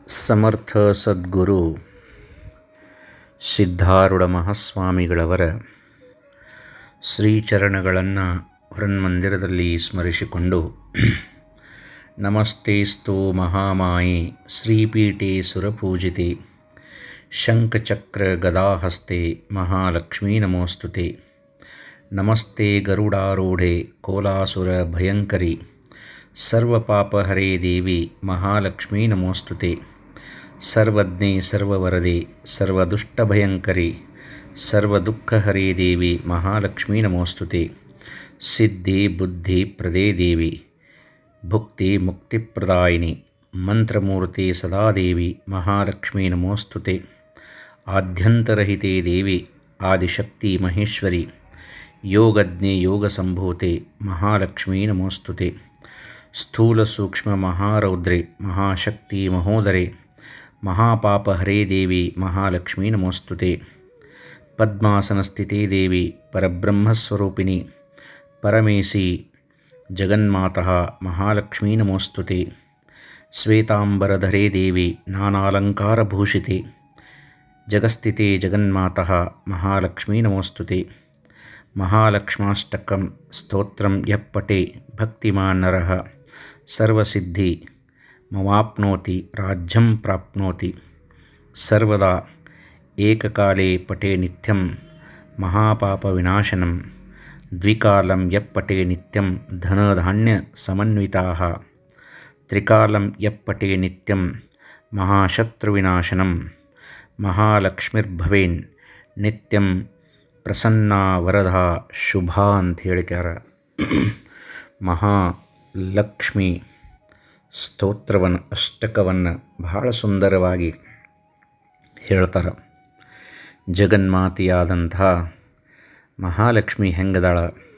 ಸಮರ್ಥ ಸದ್ಗುರು ಸಿದ್ಧಾರೂಢ ಮಹಾಸ್ವಾಮಿಗಳವರ ಶ್ರೀಚರಣಗಳನ್ನು ಹೃನ್ಮಂದಿರದಲ್ಲಿ ಸ್ಮರಿಸಿಕೊಂಡು ನಮಸ್ತೇಸ್ತು ಮಹಾಮಾಯೆ ಶ್ರೀಪೀಠೆ ಸುರಪೂಜಿತೆ ಶಂಖಚಕ್ರ ಗದಾಹಸ್ತೆ ಮಹಾಲಕ್ಷ್ಮೀ ನಮೋಸ್ತುತೆ ನಮಸ್ತೆ ಗರುಡಾರೂಢೆ ಕೋಲಾಸುರ ಭಯಂಕರಿ ಸರ್ವಪಾಪಹರೇ ದೇವಿ ಮಹಾಲಕ್ಷ್ಮೀ ನಮೋಸ್ತುತೆ ಸರ್ವಜ್ಞೆ ಸರ್ವವರದೆ ಸರ್ವದುಷ್ಟಭಯಂಕರಿ ಸರ್ವದುಃಖಹರೇ ದೇವಿ ಮಹಾಲಕ್ಷ್ಮೀ ನಮೋಸ್ತುತೆ ಸಿದ್ಧಿ ಬುದ್ಧಿ ಪ್ರದೇ ದೇವಿ ಭುಕ್ತಿ ಮುಕ್ತಿಪ್ರದಾಯಿನಿ ಮಂತ್ರಮೂರ್ತಿ ಸದಾ ದೇವಿ ಮಹಾಲಕ್ಷ್ಮೀ ನಮೋಸ್ತುತೆ ಆದ್ಯಂತರಹಿತೆ ದೇವಿ ಆದಿಶಕ್ತಿ ಮಹೇಶ್ವರಿ ಯೋಗಜ್ಞೆ ಯೋಗಸಂಭೂತೆ ಮಹಾಲಕ್ಷ್ಮೀ ನಮೋಸ್ತುತೆ ಸ್ಥೂಲ ಸೂಕ್ಷ್ಮ ಮಹಾರೌದ್ರೆ ಮಹಾಶಕ್ತಿ ಮಹೋದರೆ ಮಹಾಪಾಪಹರೇ ದೇವಿ ಮಹಾಲಕ್ಷ್ಮೀ ನಮೋಸ್ತುತೆ ಪದ್ಮಾಸನಸ್ಥಿತೇ ದೇವಿ ಪರಬ್ರಹ್ಮಸ್ವರೂಪಿಣಿ ಪರಮೇಶಿ ಜಗನ್ಮಾತಃ ಮಹಾಲಕ್ಷ್ಮೀ ನಮೋಸ್ತುತೆ ಶ್ವೇತಾಂಬರಧರೇ ದೇವಿ ನಾನಾಲಂಕಾರಭೂಷಿತೆ ಜಗಸ್ಥಿತೆ ಜಗನ್ಮಾತಃ ಮಹಾಲಕ್ಷ್ಮೀ ನಮೋಸ್ತುತೆ ಮಹಾಲಕ್ಷ್ಮಾಷ್ಟಕಂ ಸ್ತೋತ್ರಂ ಯಃ ಪಠೇ ಭಕ್ತಿಮಾನ್ ನರಃ ಸರ್ವಸಿದ್ಧಿ ಮವಾಪ್ನೋತಿ ರಾಜ್ಯಂ ಪ್ರಾಪ್ನೋತಿ ಸರ್ವದಾ ಏಕಕಾಲೇ ಪಠೇ ನಿತ್ಯಂ ಮಹಾಪಾಪವಿನಾಶನಂ ದ್ವಿಕಾಲಂ ಯಃ ಪಠೇ ನಿತ್ಯಂ ಧನಧಾನ್ಯ ಸಮನ್ವಿತಾಃ ತ್ರಿಕಾಲಂ ಯಃ ಪಠೇ ನಿತ್ಯಂ ಮಹಾಶತ್ರುವಿನಾಶನಂ ಮಹಾಲಕ್ಷ್ಮಿರ್ಭವೇನ್ ನಿತ್ಯಂ ಪ್ರಸನ್ನ ವರದ ಶುಭ ಅಂತ ಹೇಳಿಕ್ಯಾರ. ಮಹಾಲಕ್ಷ್ಮಿ ಸ್ತೋತ್ರವನ್ನು ಅಷ್ಟಕವನ್ನು ಬಹಳ ಸುಂದರವಾಗಿ ಹೇಳ್ತಾರೆ. ಜಗನ್ಮಾತೆಯಾದಂಥ ಮಹಾಲಕ್ಷ್ಮಿ ಹೆಂಗದಾಳ,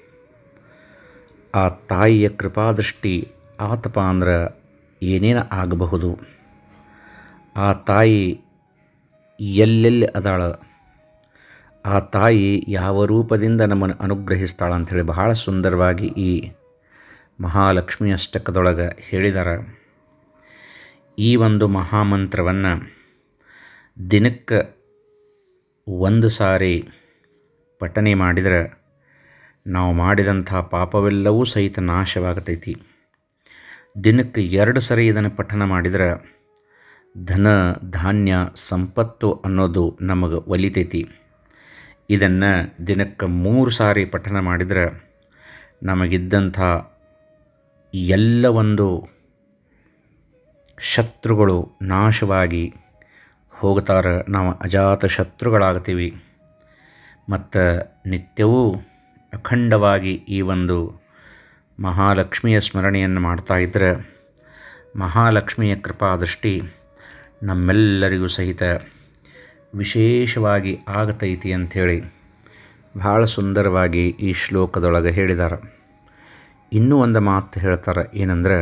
ಆ ತಾಯಿಯ ಕೃಪಾದೃಷ್ಟಿ ಆತಪ ಅಂದ್ರೆ ಏನೇನು ಆಗಬಹುದು, ಆ ತಾಯಿ ಎಲ್ಲೆಲ್ಲಿ ಅದಾಳ, ಆ ತಾಯಿ ಯಾವ ರೂಪದಿಂದ ನಮ್ಮನ್ನು ಅನುಗ್ರಹಿಸ್ತಾಳ ಅಂಥೇಳಿ ಬಹಳ ಸುಂದರವಾಗಿ ಈ ಮಹಾಲಕ್ಷ್ಮಿ ಅಷ್ಟಕದೊಳಗೆ ಹೇಳಿದ್ದಾರೆ. ಈ ಒಂದು ಮಹಾಮಂತ್ರವನ್ನು ದಿನಕ್ಕೆ ಒಂದು ಸಾರಿ ಪಠನೆ ಮಾಡಿದರೆ ನಾವು ಮಾಡಿದಂಥ ಪಾಪವೆಲ್ಲವೂ ಸಹಿತ ನಾಶವಾಗತೈತಿ. ದಿನಕ್ಕೆ 2 ಸರಿ ಇದನ್ನು ಪಠನ ಮಾಡಿದರೆ ಧನ ಧಾನ್ಯ ಸಂಪತ್ತು ಅನ್ನೋದು ನಮಗೆ ಒಲಿತೈತಿ. ಇದನ್ನು ದಿನಕ್ಕೆ 3 ಸಾರಿ ಪಠನ ಮಾಡಿದರೆ ನಮಗಿದ್ದಂಥ ಎಲ್ಲ ಒಂದು ಶತ್ರುಗಳು ನಾಶವಾಗಿ ಹೋಗ್ತಾರೆ. ನಾವು ಅಜಾತ ಶತ್ರುಗಳಾಗ್ತೀವಿ. ಮತ್ತು ನಿತ್ಯವೂ ಅಖಂಡವಾಗಿ ಈ ಒಂದು ಮಹಾಲಕ್ಷ್ಮಿಯ ಸ್ಮರಣೆಯನ್ನು ಮಾಡ್ತಾ ಇದ್ದರೆ ಮಹಾಲಕ್ಷ್ಮಿಯ ಕೃಪಾದೃಷ್ಟಿ ನಮ್ಮೆಲ್ಲರಿಗೂ ಸಹಿತ ವಿಶೇಷವಾಗಿ ಆಗತೈತಿ ಅಂಥೇಳಿ ಭಾಳ ಸುಂದರವಾಗಿ ಈ ಶ್ಲೋಕದೊಳಗೆ ಹೇಳಿದ್ದಾರೆ. ಇನ್ನೂ ಒಂದು ಮಾತು ಹೇಳ್ತಾರೆ, ಏನಂದ್ರೆ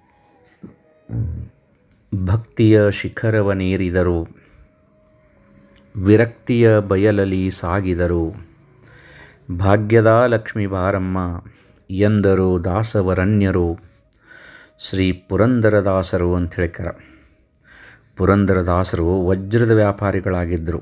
ಭಕ್ತಿಯ ಶಿಖರವನೇರಿದರು, ವಿರಕ್ತಿಯ ಬಯಲಲಿ ಸಾಗಿದರು, ಭಾಗ್ಯದ ಲಕ್ಷ್ಮೀ ಬಾರಮ್ಮ ಎಂದರು ದಾಸವರಣ್ಯರು. ಶ್ರೀ ಪುರಂದರದಾಸರು ಅಂತ ಹೇಳ್ತಾರೆ. ಪುರಂದರದಾಸರು ವಜ್ರದ ವ್ಯಾಪಾರಿಗಳಾಗಿದ್ದರು.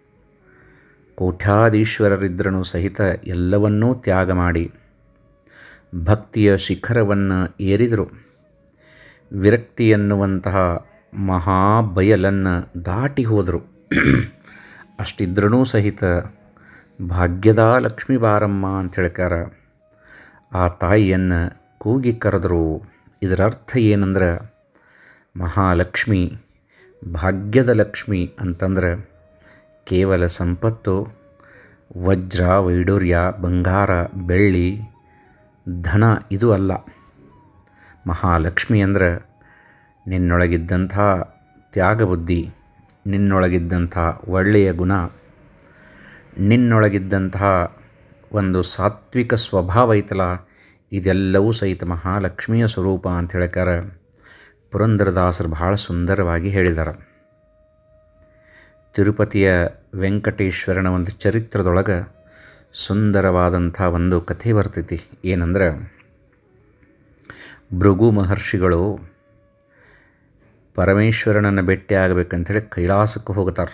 ಕೋಟ್ಯಾಧೀಶ್ವರರಿದ್ದರೂ ಸಹಿತ ಎಲ್ಲವನ್ನೂ ತ್ಯಾಗ ಮಾಡಿ ಭಕ್ತಿಯ ಶಿಖರವನ್ನು ಏರಿದರು. ವಿರಕ್ತಿ ಎನ್ನುವಂತಹ ಮಹಾಬಯಲನ್ನು ದಾಟಿ ಹೋದರು. ಅಷ್ಟಿದ್ರೂ ಸಹಿತ ಭಾಗ್ಯದ ಲಕ್ಷ್ಮೀ ಬಾರಮ್ಮ ಅಂತ ಹೇಳ್ಕಾರ. ಆ ತಾಯಿಯನ್ನು ಕೂಗಿ ಕರೆದರು. ಇದರ ಅರ್ಥ ಏನಂದ್ರೆ ಮಹಾಲಕ್ಷ್ಮಿ ಭಾಗ್ಯದ ಲಕ್ಷ್ಮಿ ಅಂತಂದ್ರೆ ಕೇವಲ ಸಂಪತ್ತು, ವಜ್ರ ವೈಡೂರ್ಯ ಬಂಗಾರ ಬೆಳ್ಳಿ ಧನ ಇದು ಅಲ್ಲ. ಮಹಾಲಕ್ಷ್ಮಿ ಅಂದ್ರೆ ನಿನ್ನೊಳಗಿದ್ದಂಥ ತ್ಯಾಗಬುದ್ಧಿ, ನಿನ್ನೊಳಗಿದ್ದಂಥ ಒಳ್ಳೆಯ ಗುಣ, ನಿನ್ನೊಳಗಿದ್ದಂತಹ ಒಂದು ಸಾತ್ವಿಕ ಸ್ವಭಾವ ಐತಲ್ಲ, ಇದೆಲ್ಲವೂ ಸಹಿತ ಮಹಾಲಕ್ಷ್ಮಿಯ ಸ್ವರೂಪ ಅಂತ ಹೇಳ್ಕಾರ. ಪುರಂದರದಾಸರು ಬಹಳ ಸುಂದರವಾಗಿ ಹೇಳಿದ್ದಾರೆ. ತಿರುಪತಿಯ ವೆಂಕಟೇಶ್ವರನ ಒಂದು ಚರಿತ್ರದೊಳಗೆ ಸುಂದರವಾದಂಥ ಒಂದು ಕಥೆ ಬರ್ತೈತಿ. ಏನಂದ್ರೆ ಭೃಗು ಮಹರ್ಷಿಗಳು ಪರಮೇಶ್ವರನನ್ನು ಭೇಟಿ ಆಗಬೇಕಂಥೇಳಿ ಕೈಲಾಸಕ್ಕೆ ಹೋಗ್ತಾರೆ.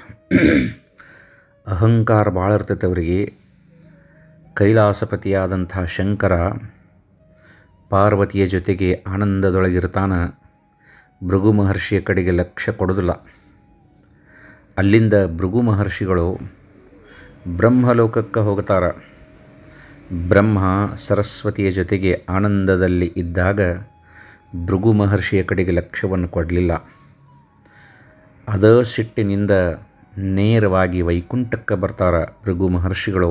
ಅಹಂಕಾರ ಭಾಳ ಇರ್ತೈತೆ ಅವರಿಗೆ. ಕೈಲಾಸಪತಿಯಾದಂಥ ಶಂಕರ ಪಾರ್ವತಿಯ ಜೊತೆಗೆ ಆನಂದದೊಳಗಿರ್ತಾನೆ. ಭೃಗು ಮಹರ್ಷಿಯ ಕಡೆಗೆ ಲಕ್ಷ್ಯ ಕೊಡೋದಿಲ್ಲ. ಅಲ್ಲಿಂದ ಭೃಗು ಮಹರ್ಷಿಗಳು ಬ್ರಹ್ಮಲೋಕಕ್ಕೆ ಹೋಗ್ತಾರೆ. ಬ್ರಹ್ಮ ಸರಸ್ವತಿಯ ಜೊತೆಗೆ ಆನಂದದಲ್ಲಿ ಇದ್ದಾಗ ಭೃಗು ಮಹರ್ಷಿಯ ಕಡೆಗೆ ಲಕ್ಷ್ಯವನ್ನು ಕೊಡಲಿಲ್ಲ. ಅದ ಸಿಟ್ಟಿನಿಂದ ನೇರವಾಗಿ ವೈಕುಂಠಕ್ಕೆ ಬರ್ತಾರೆ ಭೃಗು ಮಹರ್ಷಿಗಳು.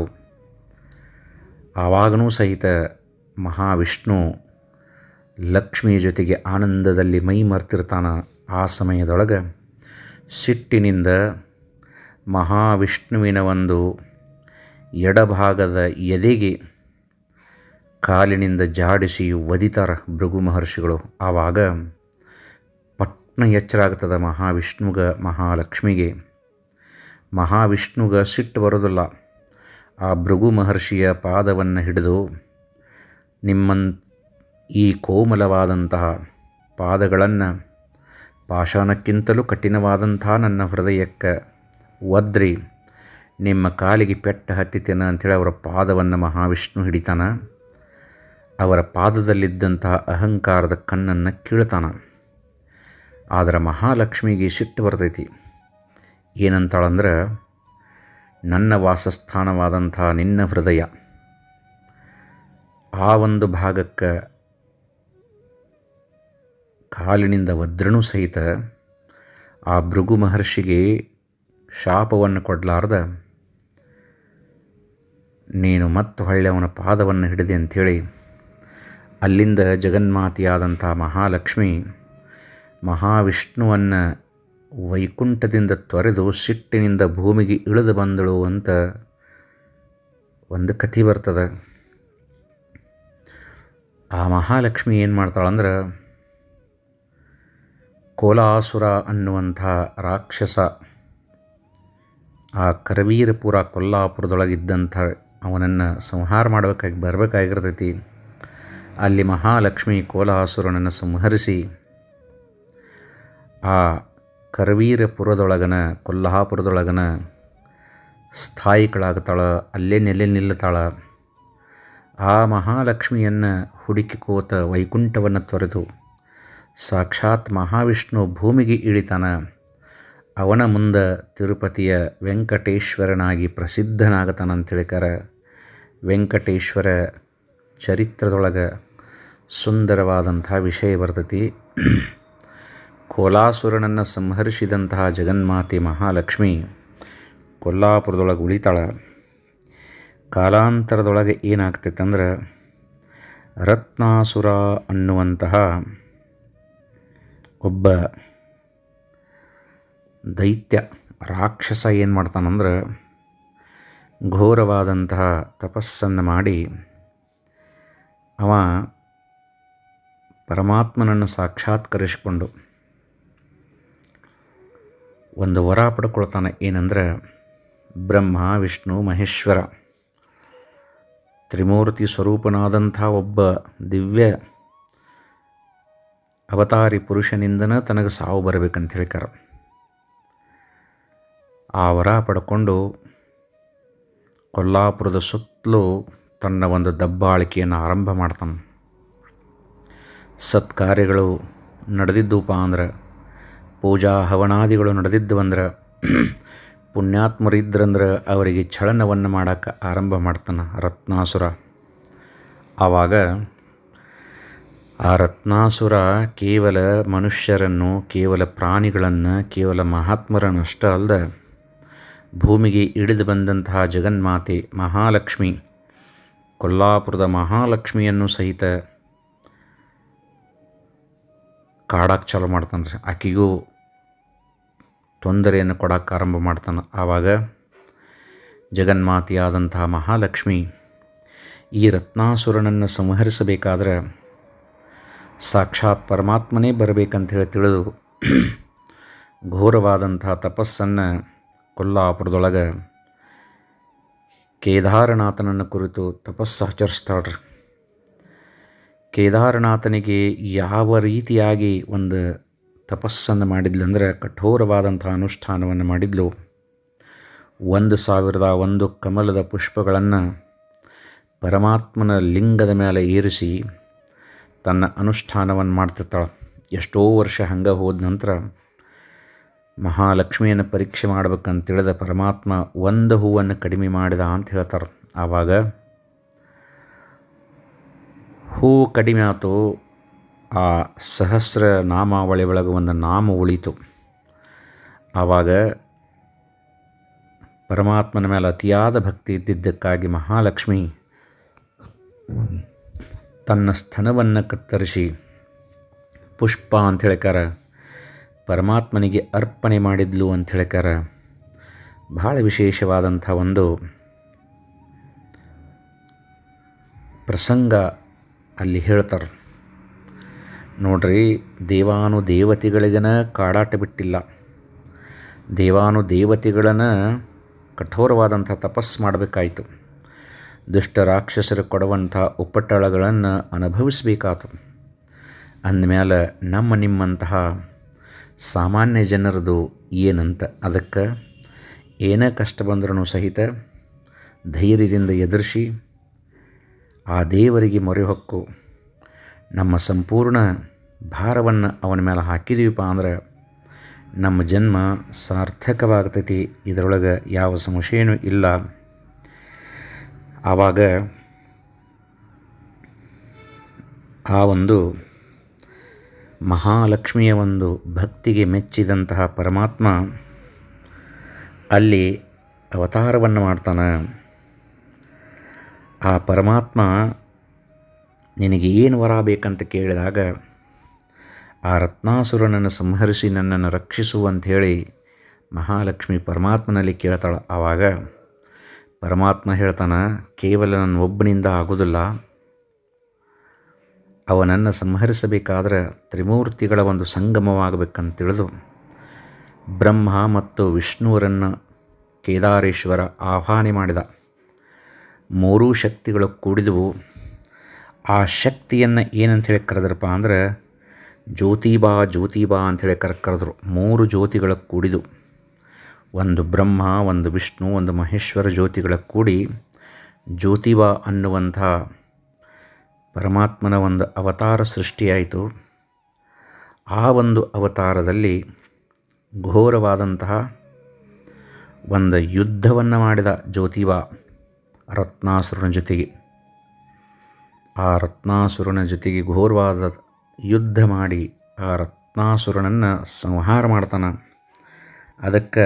ಆವಾಗನೂ ಸಹಿತ ಮಹಾವಿಷ್ಣು ಲಕ್ಷ್ಮಿಯ ಜೊತೆಗೆ ಆನಂದದಲ್ಲಿ ಮೈ ಮರ್ತಿರ್ತಾನೆ. ಆ ಸಮಯದೊಳಗೆ ಸಿಟ್ಟಿನಿಂದ ಮಹಾವಿಷ್ಣುವಿನ ಒಂದು ಎಡಭಾಗದ ಎದೆಗೆ ಕಾಲಿನಿಂದ ಜಾಡಿಸಿ ಒದಿತಾರೆ ಭೃಗು ಮಹರ್ಷಿಗಳು. ಆವಾಗ ಪಟ್ನ ಎಚ್ಚರ ಆಗ್ತದೆ ಮಹಾಲಕ್ಷ್ಮಿಗೆ. ಮಹಾವಿಷ್ಣುಗೆ ಸಿಟ್ಟು ಬರೋದಿಲ್ಲ. ಆ ಭೃಗು ಮಹರ್ಷಿಯ ಪಾದವನ್ನು ಹಿಡಿದು, ಈ ಕೋಮಲವಾದಂತಹ ಪಾದಗಳನ್ನು ಪಾಷಾಣಕ್ಕಿಂತಲೂ ಕಠಿಣವಾದಂಥ ನನ್ನ ಹೃದಯಕ್ಕೆ ಒದ್ರಿ ನಿಮ್ಮ ಕಾಲಿಗೆ ಪೆಟ್ಟು ಹತ್ತಿತೇನೆ ಅಂಥೇಳಿ ಅವರ ಪಾದವನ್ನು ಮಹಾವಿಷ್ಣು ಹಿಡಿತಾನೆ. ಅವರ ಪಾದದಲ್ಲಿದ್ದಂತಹ ಅಹಂಕಾರದ ಕಣ್ಣನ್ನು ಕೀಳ್ತಾನೆ. ಆದರೆ ಮಹಾಲಕ್ಷ್ಮಿಗೆ ಸಿಟ್ಟು ಬರ್ತೈತಿ. ಏನಂತಾಳಂದ್ರೆ, ನನ್ನ ವಾಸಸ್ಥಾನವಾದಂಥ ನಿನ್ನ ಹೃದಯ, ಆ ಒಂದು ಭಾಗಕ್ಕೆ ಕಾಲಿನಿಂದ ಒದ್ರನೂ ಸಹಿತ ಆ ಭೃಗು ಮಹರ್ಷಿಗೆ ಶಾಪವನ್ನು ಕೊಡಲಾರ್ದ ನೀನು ಮತ್ತು ಹೊಳ್ಳಿ ಅವನ ಪಾದವನ್ನು ಹಿಡಿದೆ ಅಂಥೇಳಿ ಅಲ್ಲಿಂದ ಜಗನ್ಮಾತೆಯಾದಂಥ ಮಹಾಲಕ್ಷ್ಮಿ ಮಹಾವಿಷ್ಣುವನ್ನು ವೈಕುಂಠದಿಂದ ತೊರೆದು ಸಿಟ್ಟಿನಿಂದ ಭೂಮಿಗೆ ಇಳಿದು ಬಂದಳು ಅಂತ ಒಂದು ಕಥೆ ಬರ್ತದೆ. ಆ ಮಹಾಲಕ್ಷ್ಮಿ ಏನು ಮಾಡ್ತಾಳಂದ್ರೆ, ಕೋಲಾಸುರ ಅನ್ನುವಂಥ ರಾಕ್ಷಸ ಆ ಕರವೀರಪುರ ಕೊಲ್ಲಾಪುರದೊಳಗಿದ್ದಂಥ ಅವನನ್ನು ಸಂಹಾರ ಬರಬೇಕಾಗಿರ್ತೈತಿ. ಅಲ್ಲಿ ಮಹಾಲಕ್ಷ್ಮಿ ಕೋಲಾಸುರನನ್ನು ಸಂಹರಿಸಿ ಆ ಕರವೀರಪುರದೊಳಗನ ಕೊಲ್ಲಾಪುರದೊಳಗನ ಸ್ಥಾಯಿಗಳಾಗ್ತಾಳೆ. ಅಲ್ಲೇ ನೆಲೆ ನಿಲ್ಲುತ್ತಾಳೆ. ಆ ಮಹಾಲಕ್ಷ್ಮಿಯನ್ನು ಹುಡುಕಿಕೋತ ವೈಕುಂಠವನ್ನು ತೊರೆದು ಸಾಕ್ಷಾತ್ ಮಹಾವಿಷ್ಣು ಭೂಮಿಗೆ ಇಳಿತಾನೆ. ಅವನ ಮುಂದೆ ತಿರುಪತಿಯ ವೆಂಕಟೇಶ್ವರನಾಗಿ ಪ್ರಸಿದ್ಧನಾಗತಾನೆ ಅಂತೇಳಿಕಾರ. ವೆಂಕಟೇಶ್ವರ ಚರಿತ್ರದೊಳಗೆ ಸುಂದರವಾದಂಥ ವಿಷಯ ಬರ್ತೈತಿ. ಕೋಲಾಸುರನನ್ನು ಸಂಹರಿಸಿದಂತಹ ಜಗನ್ಮಾತೆ ಮಹಾಲಕ್ಷ್ಮಿ ಕೊಲ್ಲಾಪುರದೊಳಗೆ ಉಳಿತಾಳೆ. ಕಾಲಾಂತರದೊಳಗೆ ಏನಾಗ್ತೈತಂದ್ರೆ, ರತ್ನಾಸುರ ಅನ್ನುವಂತಹ ಒಬ್ಬ ದೈತ್ಯ ರಾಕ್ಷಸ ಏನು ಮಾಡ್ತಾನಂದ್ರೆ, ಘೋರವಾದಂತಹ ತಪಸ್ಸನ್ನು ಮಾಡಿ ಅವ ಪರಮಾತ್ಮನನ್ನು ಸಾಕ್ಷಾತ್ಕರಿಸಿಕೊಂಡು ಒಂದು ವರ ಪಡ್ಕೊಳ್ತಾನೆ. ಏನಂದ್ರೆ, ಬ್ರಹ್ಮ ವಿಷ್ಣು ಮಹೇಶ್ವರ ತ್ರಿಮೂರ್ತಿ ಸ್ವರೂಪನಾದಂಥ ಒಬ್ಬ ದಿವ್ಯ ಅವತಾರಿ ಪುರುಷನಿಂದನೇ ತನಗೆ ಸಾವು ಬರಬೇಕಂತ ಹೇಳ್ತಾರೆ. ಆ ವರ ಪಡ್ಕೊಂಡು ಕೊಲ್ಲಾಪುರದ ಸುತ್ತಲೂ ತನ್ನ ಒಂದು ದಬ್ಬಾಳಿಕೆಯನ್ನು ಆರಂಭ ಮಾಡ್ತಾನೆ. ಸತ್ಕಾರ್ಯಗಳು ನಡೆದಿದ್ದೂಪ ಅಂದ್ರೆ, ಪೂಜಾ ಹವನಾದಿಗಳು ನಡೆದಿದ್ದವಂದ್ರೆ, ಪುಣ್ಯಾತ್ಮರಿದ್ರಂದ್ರೆ ಅವರಿಗೆ ಛಳನವನ್ನು ಮಾಡೋಕ್ಕೆ ಆರಂಭ ಮಾಡ್ತಾನೆ ರತ್ನಾಸುರ. ಆವಾಗ ಆ ರತ್ನಾಸುರ ಕೇವಲ ಮನುಷ್ಯರನ್ನು, ಕೇವಲ ಪ್ರಾಣಿಗಳನ್ನು, ಕೇವಲ ಮಹಾತ್ಮರನ್ನಷ್ಟೇ ಅಲ್ಲದೆ ಭೂಮಿಗೆ ಇಳಿದು ಬಂದಂತಹ ಜಗನ್ಮಾತೆ ಮಹಾಲಕ್ಷ್ಮಿ, ಕೊಲ್ಲಾಪುರದ ಮಹಾಲಕ್ಷ್ಮಿಯನ್ನು ಸಹಿತ ಕಾಡಕ್ಕೆ ಚಾಲು ಮಾಡ್ತಾನೆ ರೀ. ಆಕೆಗೂ ತೊಂದರೆಯನ್ನು ಕೊಡೋಕ್ಕೆ ಆರಂಭ ಮಾಡ್ತಾನೆ. ಆವಾಗ ಜಗನ್ಮಾತೆಯಾದಂತಹ ಮಹಾಲಕ್ಷ್ಮಿ ಈ ರತ್ನಾಸುರನನ್ನು ಸಂಹರಿಸಬೇಕಾದ್ರೆ ಸಾಕ್ಷಾತ್ ಪರಮಾತ್ಮನೇ ಬರಬೇಕಂತ ತಿಳಿದು ಘೋರವಾದಂಥ ತಪಸ್ಸನ್ನು ಕೊಲ್ಲಾಪುರದೊಳಗೆ ಕೇದಾರನಾಥನನ್ನು ಕುರಿತು ತಪಸ್ಸು ಆಚರಿಸ್ತಾಳ್ರಿ. ಕೇದಾರನಾಥನಿಗೆ ಯಾವ ರೀತಿಯಾಗಿ ಒಂದು ತಪಸ್ಸನ್ನು ಮಾಡಿದ್ಲು, ಅಂದರೆ ಕಠೋರವಾದಂಥ ಅನುಷ್ಠಾನವನ್ನು ಮಾಡಿದ್ಲು. 1,001 ಕಮಲದ ಪುಷ್ಪಗಳನ್ನು ಪರಮಾತ್ಮನ ಲಿಂಗದ ಮೇಲೆ ಏರಿಸಿ ತನ್ನ ಅನುಷ್ಠಾನವನ್ನು ಮಾಡ್ತಿರ್ತಾಳೆ. ಎಷ್ಟೋ ವರ್ಷ ಹಂಗೆ ಹೋದ ನಂತರ ಮಹಾಲಕ್ಷ್ಮಿಯನ್ನು ಪರೀಕ್ಷೆ ಮಾಡಬೇಕಂತ ತಿಳಿದ ಪರಮಾತ್ಮ ಒಂದು ಹೂವನ್ನು ಕಡಿಮೆ ಮಾಡಿದ ಅಂತ ಹೇಳ್ತಾರೆ. ಆವಾಗ ಹೂವು ಕಡಿಮೆ ಆಯಿತು. ಆ ಸಹಸ್ರ ನಾಮಾವಳಿ ಒಳಗೆ ಒಂದು ನಾಮ ಉಳಿತು. ಆವಾಗ ಪರಮಾತ್ಮನ ಮೇಲೆ ಅತಿಯಾದ ಭಕ್ತಿ ಇದ್ದಿದ್ದಕ್ಕಾಗಿ ಮಹಾಲಕ್ಷ್ಮಿ ತನ್ನ ಸ್ತನವನ್ನು ಕತ್ತರಿಸಿ ಪುಷ್ಪ ಅಂತ ಹೇಳ್ಕಾರ ಪರಮಾತ್ಮನಿಗೆ ಅರ್ಪಣೆ ಮಾಡಿದ್ಲು ಅಂತ ಹೇಳ್ಕಾರ. ಭಾಳ ವಿಶೇಷವಾದಂಥ ಒಂದು ಪ್ರಸಂಗ ಅಲ್ಲಿ ಹೇಳ್ತಾರೆ ನೋಡ್ರಿ. ದೇವಾನುದೇವತೆಗಳಿಗನ ಕಾಡಾಟ ಬಿಟ್ಟಿಲ್ಲ. ದೇವಾನುದೇವತೆಗಳನ್ನು ಕಠೋರವಾದಂಥ ತಪಸ್ಸು ಮಾಡಬೇಕಾಯಿತು. ದುಷ್ಟ ರಾಕ್ಷಸರು ಕೊಡುವಂಥ ಉಪಟಳಗಳನ್ನು ಅನುಭವಿಸಬೇಕಾಯ್ತು. ಅಂದಮೇಲೆ ನಮ್ಮ ನಿಮ್ಮಂತಹ ಸಾಮಾನ್ಯ ಜನರದು ಏನಂತ, ಅದಕ್ಕೆ ಏನೇ ಕಷ್ಟ ಬಂದ್ರೂ ಸಹಿತ ಧೈರ್ಯದಿಂದ ಎದುರಿಸಿ ಆ ದೇವರಿಗೆ ಮೊರೆ ಹೊಕ್ಕು ನಮ್ಮ ಸಂಪೂರ್ಣ ಭಾರವನ್ನು ಅವನ ಮೇಲೆ ಹಾಕಿದೀವಪ್ಪ ಅಂದ್ರೆ ನಮ್ಮ ಜನ್ಮ ಸಾರ್ಥಕವಾಗ್ತೈತಿ. ಇದರೊಳಗೆ ಯಾವ ಸಮಸ್ಯೆಯೂ ಇಲ್ಲ. ಆವಾಗ ಆ ಒಂದು ಮಹಾಲಕ್ಷ್ಮಿಯ ಒಂದು ಭಕ್ತಿಗೆ ಮೆಚ್ಚಿದಂತಹ ಪರಮಾತ್ಮ ಅಲ್ಲಿ ಅವತಾರವನ್ನು ಮಾಡ್ತಾನೆ. ಆ ಪರಮಾತ್ಮ ನಿನಗೆ ಏನು ವರ ಬೇಕಂತ ಕೇಳಿದಾಗ ಆ ರತ್ನಾಸುರನನ್ನು ಸಂಹರಿಸಿ ನನ್ನನ್ನು ರಕ್ಷಿಸು ಅಂಥೇಳಿ ಮಹಾಲಕ್ಷ್ಮಿ ಪರಮಾತ್ಮನಲ್ಲಿ ಕೇಳ್ತಾಳೆ. ಆವಾಗ ಪರಮಾತ್ಮ ಹೇಳ್ತಾನೆ, ಕೇವಲ ನನ್ನ ಒಬ್ಬನಿಂದ ಆಗೋದಿಲ್ಲ, ಅವನನ್ನು ಸಂಹರಿಸಬೇಕಾದ್ರೆ ತ್ರಿಮೂರ್ತಿಗಳ ಒಂದು ಸಂಗಮವಾಗಬೇಕಂತ ತಿಳಿದು ಬ್ರಹ್ಮ ಮತ್ತು ವಿಷ್ಣುವರನ್ನು ಕೇದಾರೇಶ್ವರ ಆಹ್ವಾನ ಮಾಡಿದ. ಮೂರೂ ಶಕ್ತಿಗಳು ಕೂಡಿದವು. ಆ ಶಕ್ತಿಯನ್ನು ಏನಂಥೇಳಿ ಕರೆದ್ರಪ್ಪ ಅಂದ್ರೆ ಜ್ಯೋತಿಬಾ ಜ್ಯೋತಿಬಾ ಅಂಥೇಳಿ ಕರೆದ್ರು. 3 ಜ್ಯೋತಿಗಳ ಕೂಡಿದು, ಒಂದು ಬ್ರಹ್ಮ, ಒಂದು ವಿಷ್ಣು, ಒಂದು ಮಹೇಶ್ವರ ಜ್ಯೋತಿಗಳ ಕೂಡಿ ಜ್ಯೋತಿಬಾ ಅನ್ನುವಂಥ ಪರಮಾತ್ಮನ ಒಂದು ಅವತಾರ ಸೃಷ್ಟಿಯಾಯಿತು. ಆ ಒಂದು ಅವತಾರದಲ್ಲಿ ಘೋರವಾದಂತಹ ಒಂದು ಯುದ್ಧವನ್ನು ಮಾಡಿದ ಜ್ಯೋತಿಬಾ ರತ್ನಾಸುರನ ಜೊತೆಗೆ. ಆ ರತ್ನಾಸುರನ ಜೊತೆಗೆ ಘೋರವಾದ ಯುದ್ಧ ಮಾಡಿ ಆ ರತ್ನಾಸುರನನ್ನು ಸಂಹಾರ ಮಾಡ್ತಾನೆ. ಅದಕ್ಕೆ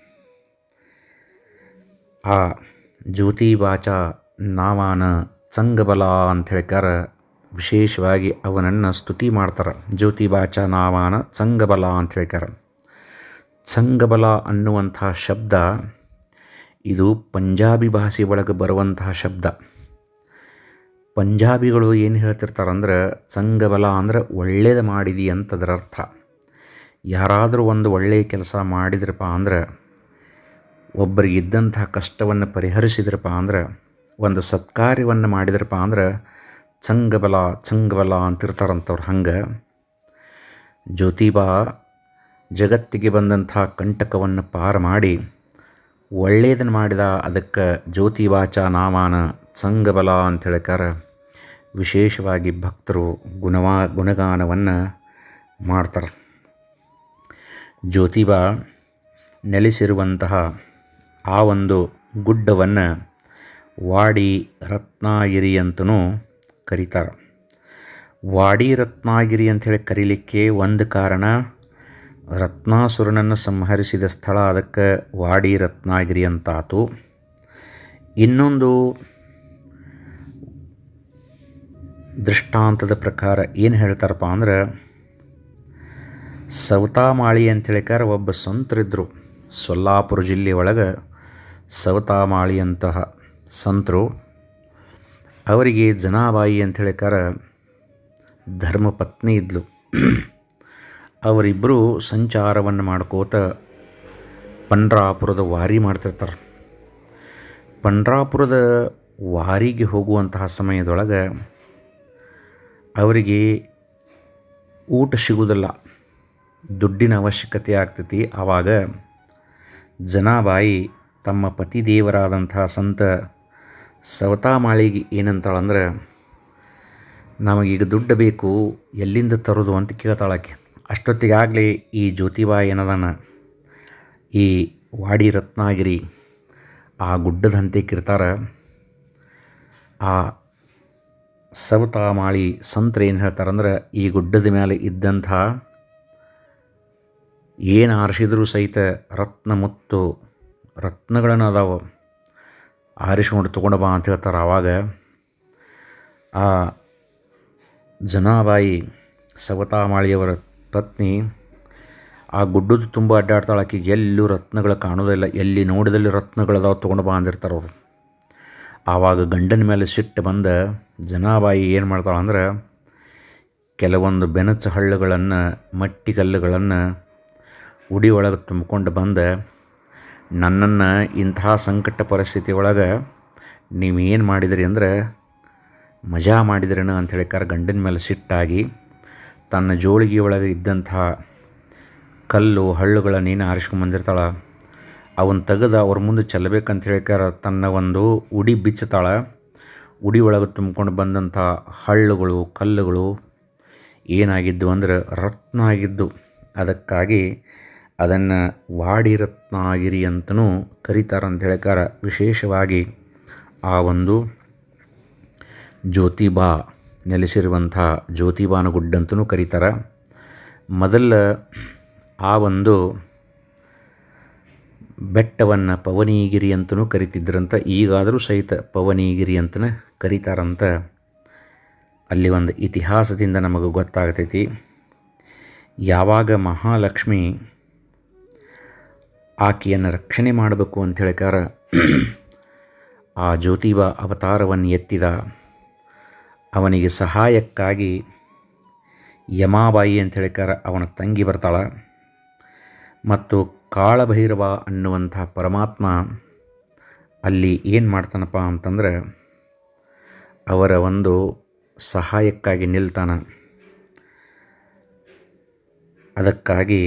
ಆ ಜ್ಯೋತಿಬಾಚ ನಾವಾನ ಸಂಗಬಲ ಅಂತ ಹೇಳ್ಕಾರ ವಿಶೇಷವಾಗಿ ಅವನನ್ನು ಸ್ತುತಿ ಮಾಡ್ತಾರೆ. ಜ್ಯೋತಿಬಾಚ ನಾವಾನ ಸಂಗಬಲ ಅಂತ ಹೇಳ್ಕಾರ. ಸಂಗಬಲ ಅನ್ನುವಂಥ ಶಬ್ದ ಇದು ಪಂಜಾಬಿ ಭಾಷೆ ಒಳಗೆ ಬರುವಂತಹ ಶಬ್ದ. ಪಂಜಾಬಿಗಳು ಏನು ಹೇಳ್ತಿರ್ತಾರಂದ್ರೆ ಸಂಗಬಲ ಅಂದ್ರೆ ಒಳ್ಳೇದು ಮಾಡಿದಿ ಅಂತದರ ಅರ್ಥ. ಯಾರಾದರೂ ಒಂದು ಒಳ್ಳೆಯ ಕೆಲಸ ಮಾಡಿದ್ರಪ್ಪ ಅಂದ್ರೆ, ಒಬ್ಬರಿಗಿದ್ದಂಥ ಕಷ್ಟವನ್ನು ಪರಿಹರಿಸಿದ್ರಪ್ಪ ಅಂದ್ರೆ, ಒಂದು ಸತ್ಕಾರ್ಯವನ್ನು ಮಾಡಿದ್ರಪ್ಪ ಅಂದ್ರೆ ಸಂಗಬಲ ಸಂಗಬಲ ಅಂತಿರ್ತಾರಂಥವ್ರು. ಹಂಗೆ ಜ್ಯೋತಿಬಾ ಜಗತ್ತಿಗೆ ಬಂದಂಥ ಕಂಟಕವನ್ನು ಪಾರು ಮಾಡಿ ಒಳ್ಳೆಯದನ್ನು ಮಾಡಿದ. ಅದಕ್ಕೆ ಜ್ಯೋತಿಬಾಚ ನಾಮಾನ ಸಂಗಬಲ ಅಂತ ಹೇಳ್ಕಾರ ವಿಶೇಷವಾಗಿ ಭಕ್ತರು ಗುಣಗಾನವನ್ನು ಮಾಡ್ತಾರೆ. ಜ್ಯೋತಿಬಾ ನೆಲೆಸಿರುವಂತಹ ಆ ಒಂದು ಗುಡ್ಡವನ್ನು ವಾಡಿ ರತ್ನಗಿರಿ ಅಂತಲೂ ಕರೀತಾರೆ. ವಾಡಿ ರತ್ನಗಿರಿ ಅಂಥೇಳಿ ಕರೀಲಿಕ್ಕೆ ಒಂದು ಕಾರಣ, ರತ್ನಾಸುರನನ್ನು ಸಂಹರಿಸಿದ ಸ್ಥಳ, ಅದಕ್ಕೆ ವಾಡಿ ರತ್ನಗಿರಿ ಅಂತಾತು. ಇನ್ನೊಂದು ದೃಷ್ಟಾಂತದ ಪ್ರಕಾರ ಏನು ಹೇಳ್ತಾರಪ್ಪ ಅಂದ್ರೆ, ಸವತಾಮಾಳಿ ಅಂಥೇಳಿಕಾರ ಒಬ್ಬ ಸಂತರಿದ್ದರು. ಸೊಲ್ಲಾಪುರ ಜಿಲ್ಲೆ ಒಳಗೆ ಸವತಾಮಾಳಿ ಅಂತಹ ಸಂತರು. ಅವರಿಗೆ ಜನಾಬಾಯಿ ಅಂಥೇಳಿಕಾರ ಧರ್ಮಪತ್ನಿ ಇದ್ಲು. ಅವರಿಬ್ಬರು ಸಂಚಾರವನ್ನು ಮಾಡ್ಕೋತ ಪಂಡ್ರಾಪುರದ ವಾರಿ ಮಾಡ್ತಿರ್ತಾರೆ. ಪಂಡ್ರಾಪುರದ ವಾರಿಗೆ ಹೋಗುವಂತಹ ಸಮಯದೊಳಗೆ ಅವರಿಗೆ ಊಟ ಸಿಗುವುದಿಲ್ಲ. ದುಡ್ಡಿನ ಅವಶ್ಯಕತೆ ಆಗ್ತೈತಿ. ಆವಾಗ ಜನಾಬಾಯಿ ತಮ್ಮ ಪತಿದೇವರಾದಂಥ ಸಂತ ಸವತಾಮಾಳಿಗೆ ಏನಂತಾಳಂದ್ರೆ, ನಮಗೀಗ ದುಡ್ಡು ಬೇಕು, ಎಲ್ಲಿಂದ ತರೋದು ಅಂತ ಕೇಳ್ತಾಳಾಕೆ. ಅಷ್ಟೊತ್ತಿಗಾಗಲೇ ಈ ಜ್ಯೋತಿಬಾ ಏನದಾನ ಈ ವಾಡಿ ರತ್ನಾಗಿರಿ ಆ ಗುಡ್ಡದ ಹಂತಕ್ಕಿರ್ತಾರೆ. ಆ ಸವತಾಮಾಳಿ ಸಂತರು ಏನು ಹೇಳ್ತಾರಂದ್ರೆ, ಈ ಗುಡ್ಡದ ಮೇಲೆ ಇದ್ದಂಥ ಏನು ಆರಿಸಿದ್ರೂ ಸಹಿತ ರತ್ನ ಮುತ್ತು ರತ್ನಗಳನ್ನು ಅದಾವೆ, ಆರಿಸ್ಕೊಂಡು ತೊಗೊಂಡು ಬಾ ಅಂತ ಹೇಳ್ತಾರೆ. ಆವಾಗ ಆ ಜನಾಬಾಯಿ ಸವತಾಮಾಳಿಯವರ ಪತ್ನಿ ಆ ಗುಡ್ಡದ ತುಂಬ ಅಡ್ಡಾಡ್ತಾಳೆ. ಆಕೆಗೆ ಎಲ್ಲೂ ರತ್ನಗಳು ಕಾಣೋದಿಲ್ಲ, ಎಲ್ಲಿ ನೋಡಿದಲ್ಲಿ ರತ್ನಗಳದಾವೆ, ತೊಗೊಂಡು ಬಾ ಅಂದಿರ್ತಾರೆ ಅವರು. ಆವಾಗ ಗಂಡನ ಮೇಲೆ ಸಿಟ್ಟು ಬಂದ ಜನಾಬಾಯಿ ಏನು ಮಾಡ್ತಾಳಂದ್ರೆ, ಕೆಲವೊಂದು ಬೆನಚು ಹಳ್ಳುಗಳನ್ನು ಮಟ್ಟಿಗಲ್ಲುಗಳನ್ನು ಉಡಿ ಒಳಗೆ ತುಂಬಿಕೊಂಡು ಬಂದ, ನನ್ನನ್ನು ಇಂಥ ಸಂಕಟ ಪರಿಸ್ಥಿತಿ ಒಳಗೆ ನೀವು ಏನು ಮಾಡಿದಿರಿ ಅಂದರೆ ಮಜಾ ಮಾಡಿದ್ರೇನ ಅಂಥೇಳಿ ಗಂಡನ ಮೇಲೆ ಸಿಟ್ಟಾಗಿ ತನ್ನ ಜೋಳಿಗೆ ಒಳಗೆ ಇದ್ದಂಥ ಕಲ್ಲು ಹಳ್ಳುಗಳನ್ನೇನು ಆರಿಸ್ಕೊಂಬಂದಿರ್ತಾಳೆ ಅವನ್ನ ತೆಗೆದು ಅವ್ರ ಮುಂದೆ ಚೆಲ್ಲಬೇಕಂತ ಹೇಳಿಕಾರ ತನ್ನ ಒಂದು ಉಡಿ ಬಿಚ್ಚತಾಳೆ. ಉಡಿ ಒಳಗೆ ತುಂಬ್ಕೊಂಡು ಬಂದಂಥ ಹಳ್ಳುಗಳು ಕಲ್ಲುಗಳು ಏನಾಗಿದ್ದು ಅಂದ್ರೆ ರತ್ನ ಆಗಿದ್ದು. ಅದಕ್ಕಾಗಿ ಅದನ್ನು ವಾಡಿ ರತ್ನಾಗಿರಿ ಅಂತಲೂ ಕರೀತಾರೆ ಅಂತ ಹೇಳಿಕಾರ. ವಿಶೇಷವಾಗಿ ಆ ಒಂದು ಜ್ಯೋತಿಬಾ ನೆಲೆಸಿರುವಂಥ ಜ್ಯೋತಿಬಾನ ಗುಡ್ಡ ಅಂತಲೂ ಕರೀತಾರೆ. ಮೊದಲ ಆ ಒಂದು ಬೆಟ್ಟವನ್ನು ಪವನಿಗಿರಿ ಅಂತಲೂ ಕರಿತಿದ್ರಂತ, ಈಗಾದರೂ ಸಹಿತ ಪವನಿಗಿರಿ ಅಂತಲೇ ಕರೀತಾರಂತ. ಅಲ್ಲಿ ಒಂದು ಇತಿಹಾಸದಿಂದ ನಮಗೆ ಗೊತ್ತಾಗ್ತೈತಿ. ಯಾವಾಗ ಮಹಾಲಕ್ಷ್ಮಿ ಆಕೆಯನ್ನು ರಕ್ಷಣೆ ಮಾಡಬೇಕು ಅಂತ ಹೇಳಿಕಾರ ಆ ಜ್ಯೋತಿಬಾ ಅವತಾರವನ್ನು ಎತ್ತಿದ. ಅವನಿಗೆ ಸಹಾಯಕ್ಕಾಗಿ ಯಮಾಬಾಯಿ ಅಂತ ಹೇಳಿಕಾರ ಅವನ ತಂಗಿ ಬರ್ತಾಳೆ. ಮತ್ತು ಕಾಳಭೈರವ ಅನ್ನುವಂಥ ಪರಮಾತ್ಮ ಅಲ್ಲಿ ಏನು ಮಾಡ್ತಾನಪ್ಪ ಅಂತಂದ್ರೆ ಅವರ ಒಂದು ಸಹಾಯಕ್ಕಾಗಿ ನಿಲ್ತಾನೆ. ಅದಕ್ಕಾಗಿ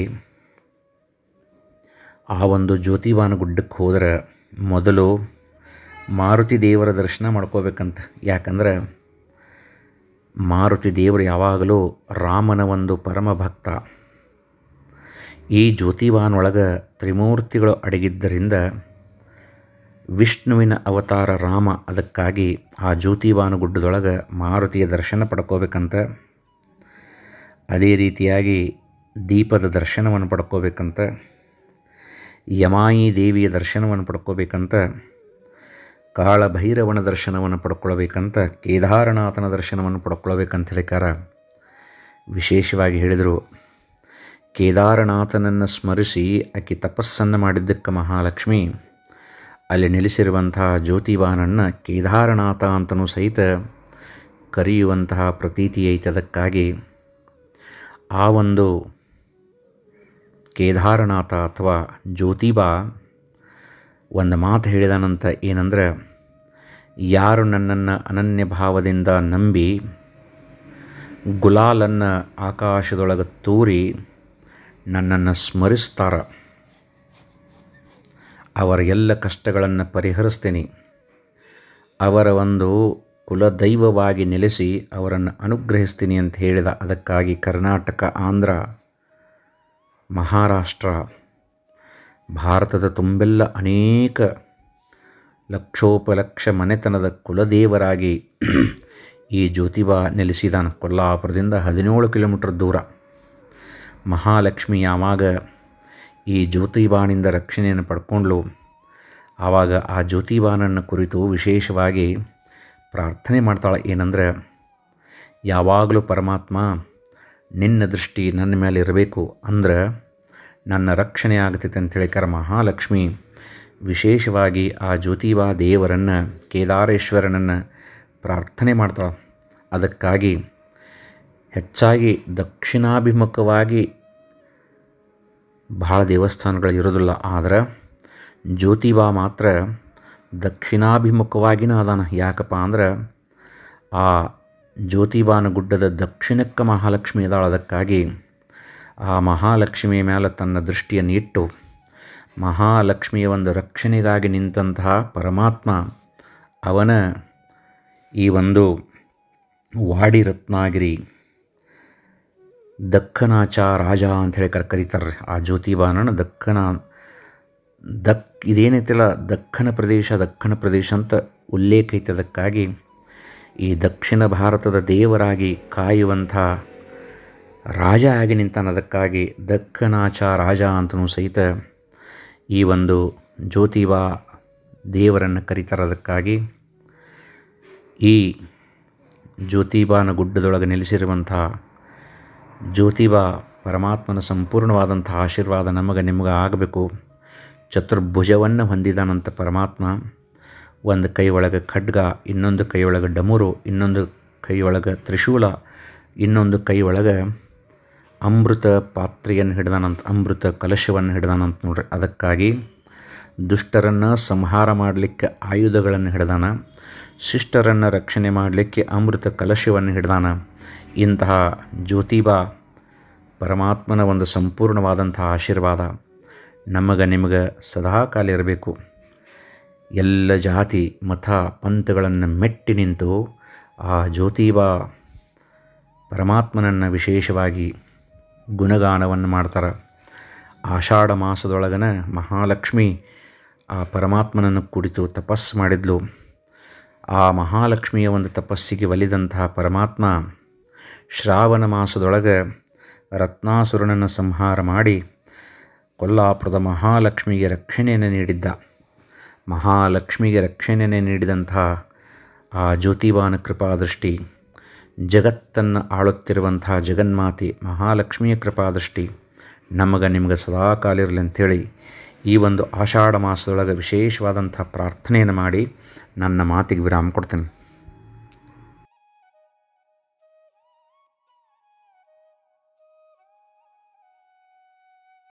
ಆ ಒಂದು ಜ್ಯೋತಿಬಾನ ಗುಡ್ಡಕ್ಕೆ ಹೋದರೆ ಮೊದಲು ಮಾರುತಿ ದೇವರ ದರ್ಶನ ಮಾಡ್ಕೋಬೇಕಂತ. ಯಾಕಂದ್ರೆ ಮಾರುತಿ ದೇವರು ಯಾವಾಗಲೂ ರಾಮನ ಒಂದು ಪರಮ ಭಕ್ತ. ಈ ಜ್ಯೋತಿಬಾನೊಳಗೆ ತ್ರಿಮೂರ್ತಿಗಳು ಅಡಗಿದ್ದರಿಂದ ವಿಷ್ಣುವಿನ ಅವತಾರ ರಾಮ. ಅದಕ್ಕಾಗಿ ಆ ಜ್ಯೋತಿಬಾನ ಗುಡ್ಡದೊಳಗೆ ಮಾರುತಿಯ ದರ್ಶನ ಪಡ್ಕೋಬೇಕಂತ. ಅದೇ ರೀತಿಯಾಗಿ ದೀಪದ ದರ್ಶನವನ್ನು ಪಡ್ಕೋಬೇಕಂತ, ಯಮಾಯಿ ದೇವಿಯ ದರ್ಶನವನ್ನು ಪಡ್ಕೋಬೇಕಂತ, ಕಾಳಭೈರವನ ದರ್ಶನವನ್ನು ಪಡ್ಕೊಳ್ಬೇಕಂತ, ಕೇದಾರನಾಥನ ದರ್ಶನವನ್ನು ಪಡ್ಕೊಳ್ಬೇಕಂತ ಹೇಳಿಕಾರ ವಿಶೇಷವಾಗಿ ಹೇಳಿದರು. ಕೇದಾರನಾಥನನ್ನು ಸ್ಮರಿಸಿ ಆಕೆ ತಪಸ್ಸನ್ನು ಮಾಡಿದ್ದಕ್ಕೆ ಮಹಾಲಕ್ಷ್ಮಿ ಅಲ್ಲಿ ನೆಲೆಸಿರುವಂತಹ ಜ್ಯೋತಿಬಾನನ್ನು ಕೇದಾರನಾಥ ಅಂತಲೂ ಸಹಿತ ಕರೆಯುವಂತಹ ಪ್ರತೀತಿ ಐತೆ. ಅದಕ್ಕಾಗಿ ಆ ಒಂದು ಕೇದಾರನಾಥ ಅಥವಾ ಜ್ಯೋತಿಬಾ ಒಂದು ಮಾತು ಹೇಳಿದಾನಂತ. ಏನಂದ್ರೆ, ಯಾರು ನನ್ನನ್ನು ಅನನ್ಯ ಭಾವದಿಂದ ನಂಬಿ ಗುಲಾಲನ್ನು ಆಕಾಶದೊಳಗೆ ತೂರಿ ನನ್ನನ್ನು ಸ್ಮರಿಸ್ತಾರ ಅವರ ಎಲ್ಲ ಕಷ್ಟಗಳನ್ನು ಪರಿಹರಿಸ್ತೀನಿ, ಅವರ ಒಂದು ಕುಲದೈವವಾಗಿ ನೆಲೆಸಿ ಅವರನ್ನು ಅನುಗ್ರಹಿಸ್ತೀನಿ ಅಂತ ಹೇಳಿದ. ಅದಕ್ಕಾಗಿ ಕರ್ನಾಟಕ, ಆಂಧ್ರ, ಮಹಾರಾಷ್ಟ್ರ, ಭಾರತದ ತುಂಬೆಲ್ಲ ಅನೇಕ ಲಕ್ಷೋಪಲಕ್ಷ ಮನೆತನದ ಕುಲದೇವರಾಗಿ ಈ ಜ್ಯೋತಿಬಾ ನೆಲೆಸಿದಾನ. ಕೊಲ್ಲಾಪುರದಿಂದ 17 ಕಿಲೋಮೀಟರ್ ದೂರ. ಮಹಾಲಕ್ಷ್ಮಿ ಯಾವಾಗ ಈ ಜ್ಯೋತಿಬಾನಿಂದ ರಕ್ಷಣೆಯನ್ನು ಪಡ್ಕೊಂಡ್ಲು, ಆವಾಗ ಆ ಜ್ಯೋತಿಬಾನನ್ನು ಕುರಿತು ವಿಶೇಷವಾಗಿ ಪ್ರಾರ್ಥನೆ ಮಾಡ್ತಾಳೆ. ಏನಂದರೆ, ಯಾವಾಗಲೂ ಪರಮಾತ್ಮ ನಿನ್ನ ದೃಷ್ಟಿ ನನ್ನ ಮೇಲೆ ಇರಬೇಕು, ಅಂದ್ರೆ ನನ್ನ ರಕ್ಷಣೆ ಆಗ್ತೈತೆ ಅಂಥೇಳಿ ಮಹಾಲಕ್ಷ್ಮಿ ವಿಶೇಷವಾಗಿ ಆ ಜ್ಯೋತಿಬಾ ದೇವರನ್ನು, ಕೇದಾರೇಶ್ವರನನ್ನು ಪ್ರಾರ್ಥನೆ ಮಾಡ್ತಾಳೆ. ಅದಕ್ಕಾಗಿ ಹೆಚ್ಚಾಗಿ ದಕ್ಷಿಣಾಭಿಮುಖವಾಗಿ ಭಾಳ ದೇವಸ್ಥಾನಗಳು ಇರೋದಿಲ್ಲ. ಆದರೆ ಜ್ಯೋತಿಬಾ ಮಾತ್ರ ದಕ್ಷಿಣಾಭಿಮುಖವಾಗಿನ ಅದಾನ. ಯಾಕಪ್ಪ ಅಂದ್ರೆ ಆ ಜ್ಯೋತಿಬಾನ ಗುಡ್ಡದ ದಕ್ಷಿಣಕ್ಕೆ ಮಹಾಲಕ್ಷ್ಮಿ ಇದ್ದಾಳೆ. ಅದಕ್ಕಾಗಿ ಆ ಮಹಾಲಕ್ಷ್ಮಿಯ ಮೇಲೆ ತನ್ನ ದೃಷ್ಟಿಯನ್ನು ಇಟ್ಟು ಮಹಾಲಕ್ಷ್ಮಿಯ ಒಂದು ರಕ್ಷಣೆಗಾಗಿ ನಿಂತಹ ಪರಮಾತ್ಮ ಅವನ ಈ ಒಂದು ವಾಡಿ ರತ್ನಾಗಿರಿ ದಕ್ಕನಾಚ ರಾಜ ಅಂಥೇಳಿ ಕರೀತಾರೆ. ಆ ಜ್ಯೋತಿಬಾನನ ಇದೇನೈತಿಲ್ಲ ದಕ್ಕನ ಪ್ರದೇಶ ಅಂತ ಉಲ್ಲೇಖ ಐತೆ. ಅದಕ್ಕಾಗಿ ಈ ದಕ್ಷಿಣ ಭಾರತದ ದೇವರಾಗಿ ಕಾಯುವಂಥ ರಾಜ ಆಗಿ ನಿಂತಾನೆ. ಅದಕ್ಕಾಗಿ ದಕ್ಕನಾಚ ರಾಜ ಅಂತಲೂ ಸಹಿತ ಈ ಒಂದು ಜ್ಯೋತಿಬಾ ದೇವರನ್ನು ಕರೀತಾರೆ. ಅದಕ್ಕಾಗಿ ಈ ಜ್ಯೋತಿಬಾನ ಗುಡ್ಡದೊಳಗೆ ನೆಲೆಸಿರುವಂಥ ಜ್ಯೋತಿಬಾ ಪರಮಾತ್ಮನ ಸಂಪೂರ್ಣವಾದಂಥ ಆಶೀರ್ವಾದ ನಿಮಗೆ ಆಗಬೇಕು. ಚತುರ್ಭುಜವನ್ನು ಹೊಂದಿದಾನಂಥ ಪರಮಾತ್ಮ. ಒಂದು ಕೈ ಒಳಗೆ ಖಡ್ಗ, ಇನ್ನೊಂದು ಕೈ ಒಳಗೆ ಡಮರು, ಇನ್ನೊಂದು ಕೈ ಒಳಗೆ ತ್ರಿಶೂಲ, ಇನ್ನೊಂದು ಕೈ ಒಳಗೆ ಅಮೃತ ಪಾತ್ರೆಯನ್ನು ಹಿಡ್ದಾನಂತ, ಅಮೃತ ಕಲಶವನ್ನು ಹಿಡ್ದಾನಂತ ನೋಡ್ರಿ. ಅದಕ್ಕಾಗಿ ದುಷ್ಟರನ್ನು ಸಂಹಾರ ಮಾಡಲಿಕ್ಕೆ ಆಯುಧಗಳನ್ನು ಹಿಡ್ದಾನ, ಶಿಷ್ಟರನ್ನು ರಕ್ಷಣೆ ಮಾಡಲಿಕ್ಕೆ ಅಮೃತ ಕಲಶವನ್ನು ಹಿಡ್ದಾನ. ಇಂತಹ ಜ್ಯೋತಿಬಾ ಪರಮಾತ್ಮನ ಒಂದು ಸಂಪೂರ್ಣವಾದಂಥ ಆಶೀರ್ವಾದ ನಿಮಗೆ ಸದಾಕಾಲ ಇರಬೇಕು. ಎಲ್ಲ ಜಾತಿ ಮತ ಪಂಥಗಳನ್ನು ಮೆಟ್ಟಿ ನಿಂತು ಆ ಜ್ಯೋತಿಬಾ ಪರಮಾತ್ಮನನ್ನು ವಿಶೇಷವಾಗಿ ಗುಣಗಾನವನ್ನು ಮಾಡ್ತಾರೆ. ಆಷಾಢ ಮಾಸದೊಳಗನ ಮಹಾಲಕ್ಷ್ಮಿ ಆ ಪರಮಾತ್ಮನನ್ನು ಕುರಿತು ತಪಸ್ಸು ಮಾಡಿದ್ಲು. ಆ ಮಹಾಲಕ್ಷ್ಮಿಯ ಒಂದು ತಪಸ್ಸಿಗೆ ಒಲಿದಂತಹ ಪರಮಾತ್ಮ ಶ್ರಾವಣ ಮಾಸದೊಳಗೆ ರತ್ನಾಸುರನನ್ನು ಸಂಹಾರ ಮಾಡಿ ಕೊಲ್ಲಾಪುರದ ಮಹಾಲಕ್ಷ್ಮಿಗೆ ರಕ್ಷಣೆಯನ್ನು ನೀಡಿದ್ದ. ಮಹಾಲಕ್ಷ್ಮಿಗೆ ರಕ್ಷಣೆಯನ್ನು ನೀಡಿದಂತಹ ಆ ಜ್ಯೋತಿಬಾನ ಕೃಪಾದೃಷ್ಟಿ, ಜಗತ್ತನ್ನು ಆಳುತ್ತಿರುವಂತಹ ಜಗನ್ಮಾತೆ ಮಹಾಲಕ್ಷ್ಮಿಯ ಕೃಪಾದೃಷ್ಟಿ ನಿಮಗೆ ಸದಾಕಾಲ ಇರಲಿ ಅಂಥೇಳಿ ಈ ಒಂದು ಆಷಾಢ ಮಾಸದೊಳಗೆ ವಿಶೇಷವಾದಂಥ ಪ್ರಾರ್ಥನೆಯನ್ನು ಮಾಡಿ ನನ್ನ ಮಾತಿಗೆ ವಿರಾಮ ಕೊಡ್ತೇನೆ.